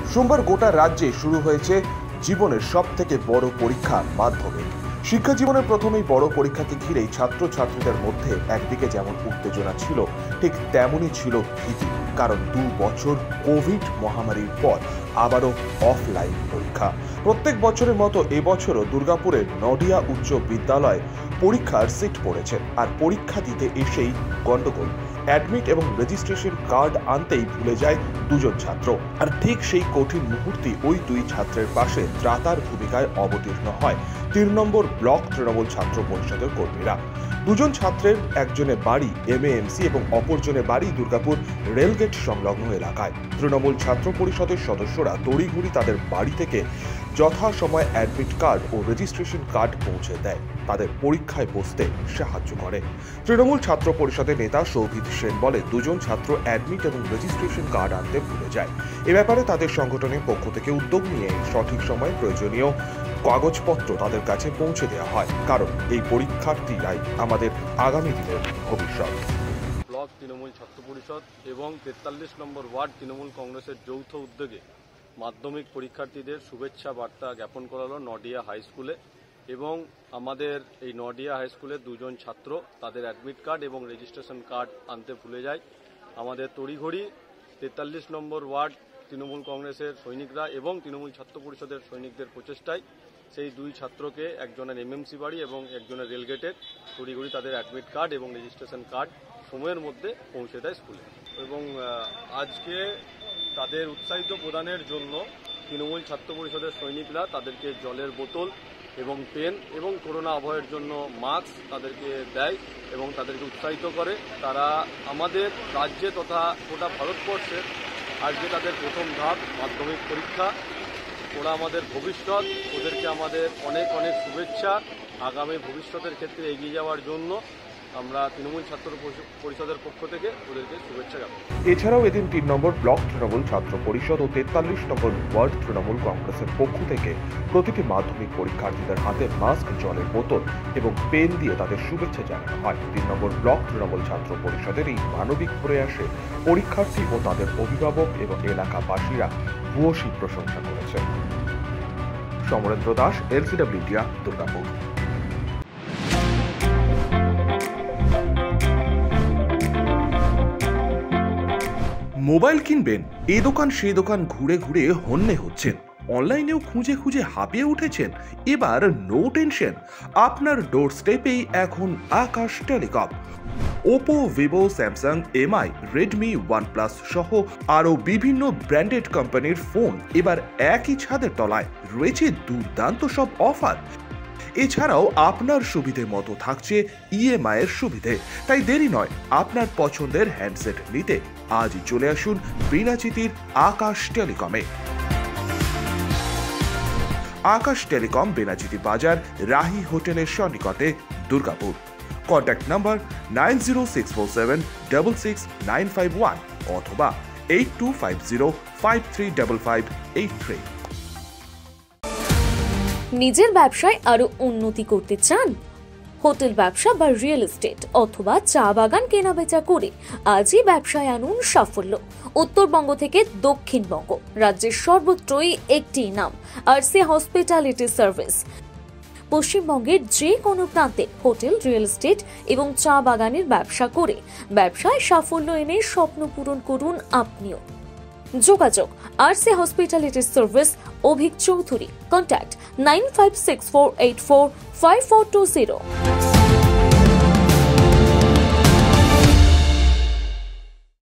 সোমবার গোটা রাজ্যে শুরু হয়েছে জীবনের সবথেকে বড় পরীক্ষা মাধ্যমিক। শিক্ষা জীবনের প্রথমেই বড় পরীক্ষাকে ঘিরেই ছাত্রছাত্রীদের মধ্যে একদিকে যেমন উত্তেজনা ছিল, ঠিক তেমনই ছিল ভীতি। কারণ 2 বছর কোভিড মহামারীর পর আবারও অফলাইন পরীক্ষা। প্রত্যেক বছরের মতো এবছরও দুর্গাপুরের নডিয়া উচ্চ বিদ্যালয়ে পরীক্ষার সিট পড়েছে। আর পরীক্ষা দিতে এসেই গন্ডগোল। অ্যাডমিট এবং রেজিস্ট্রেশন কার্ড আনতেই ভুলে যায় 2 জন ছাত্র। আর ঠিক সেই কঠিন মুহূর্তে ওই 2 ছাত্রের পাশে ত্রাতার ভূমিকায় অবতীর্ণ হয় 3 নম্বর ব্লক তৃণমূল ছাত্র পরিষদের কর্মীরা। 2 জন ছাত্রের একজনের বাড়ি এমএএমসি এবং অপরজনের বাড়ি দুর্গাপুর রেলগেট সংলগ্ন এলাকায়। তৃণমূল ছাত্র পরিষদের সদস্যরা তড়িঘড়ি তাদের বাড়ি থেকে যথাসময়ে অ্যাডমিট কার্ড ও রেজিস্ট্রেশন কার্ড পৌঁছে দেয়, তাদের পরীক্ষায় বসতে সাহায্য করে। তৃণমূল ছাত্র পরিষদের নেতা সৌভিত সেন বলে, 2 জন ছাত্র অ্যাডমিট এবং রেজিস্ট্রেশন কার্ড আনতে ভুলে যায়। এ ব্যাপারে তাদের সংগঠনের পক্ষ থেকে উদ্যোগ নিয়ে সঠিক সময়ে প্রয়োজনীয় কাগজপত্র তাদের কাছে পৌঁছে দেওয়া হয়, কারণ এই পরীক্ষার্থীরাই আমাদের আগামী দিনের ভবিষ্যৎ। ব্লক তৃণমূল ছাত্র পরিষদ এবং 43 নম্বর ওয়ার্ড তৃণমূল কংগ্রেসের যৌথ উদ্যোগে মাধ্যমিক পরীক্ষার্থীদের শুভেচ্ছা বার্তা জ্ঞাপন করা হলো নডিয়া হাই স্কুলে। এবং আমাদের এই নডিয়া হাই স্কুলের 2 জন ছাত্র তাদের অ্যাডমিট কার্ড এবং রেজিস্ট্রেশন কার্ড আনতে ভুলে যায়। আমাদের তড়িঘড়ি 43 নম্বর ওয়ার্ড তৃণমূল কংগ্রেসের সৈনিকরা এবং তৃণমূল ছাত্র পরিষদের সৈনিকদের প্রচেষ্টায় সেই 2 ছাত্রকে, একজনের এমএমসি বাড়ি এবং একজনের রেলগেটের, তড়িঘড়ি তাদের অ্যাডমিট কার্ড এবং রেজিস্ট্রেশন কার্ড সময়ের মধ্যে পৌঁছে দেয় স্কুলে। এবং আজকে তাদের উৎসাহিত প্রদানের জন্য তৃণমূল ছাত্র পরিষদের সৈনিকরা তাদেরকে জলের বোতল এবং পেন এবং করোনা আবহের জন্য মাস্ক তাদেরকে দেয় এবং তাদেরকে উৎসাহিত করে। তারা আমাদের রাজ্যে তথা গোটা ভারতবর্ষের আজকে তাদের প্রথম ধাপ মাধ্যমিক পরীক্ষা। ওরা আমাদের ভবিষ্যৎ, ওদেরকে আমাদের অনেক অনেক শুভেচ্ছা। আগামী ভবিষ্যতের ক্ষেত্রে এগিয়ে যাওয়ার জন্য আমরা তৃণমূল ছাত্র পরিষদের পক্ষ থেকে ওদেরকে শুভেচ্ছা জানাই। এছাড়াও এদিন 3 নম্বর ব্লক তৃণমূল ছাত্র পরিষদ ও 43 নম্বর ওয়ার্ড তৃণমূল কংগ্রেসের পক্ষ থেকে প্রতিটি মাধ্যমিক পরীক্ষার্থীদের হাতে মাস্ক, জলের বোতল এবং পেন দিয়ে তাদের শুভেচ্ছা জানানো হয়। 3 নম্বর ব্লক তৃণমূল ছাত্র পরিষদের এই মানবিক প্রয়াসে পরীক্ষার্থী ও তাদের অভিভাবক এবং এলাকাবাসীরা ভূয়সী প্রশংসা করেছেন। Samarendra Das, LCW India, Durgapur. Mobile কিনবেন, এই দোকান সেই দোকান ঘুরে ঘুরে হন্যে হচ্ছেন, অনলাইনেও খুঁজে খুঁজে হাঁপিয়ে উঠেছেন। এবার নো টেনশন, আপনার ডোর স্টেপেই এখন Akash telecom. Oppo, Vivo, Samsung, MI, Redmi, OnePlus সহ আরও বিভিন্ন ব্র্যান্ডেড কোম্পানির ফোন এবার একই ছাদের তলায়। রয়েছে দুর্দান্ত সব অফার। এছাড়াও আপনার সুবিধে মতো থাকছে ইএমআই এর সুবিধে। তাই দেরি নয়, আপনার পছন্দের হ্যান্ডসেট নিতে আজই চলে আসুন বিনাচিতির আকাশ টেলিকমে। আকাশ টেলিকম, বেনাচিতি বাজার, রাহি হোটেলের সন্নিকটে, দুর্গাপুর। কন্ট্যাক্ট নাম্বার 9064766951 অথবা 8250535583। নিজের ব্যবসায় আরো উন্নতি করতে চান? হোটেল ব্যবসা বা রিয়েল এস্টেট অথবা চা বাগান কেনাবেচা করে আজই ব্যবসায় আনুন সাফল্য। উত্তরবঙ্গ থেকে দক্ষিণবঙ্গ, রাজ্যের সর্বত্রই একটি নাম, আরসি হসপিটালিটি সার্ভিস। পশ্চিমবঙ্গের যে কোনো প্রান্তে হোটেল, রিয়েল এস্টেট এবং চা বাগানের ব্যবসা করে ব্যবসায় সাফল্য এনে স্বপ্ন পূরণ করুন আপনিও। যোগাযোগ RC hospitality service, Abhik Chowdhury. Contact 9564845420।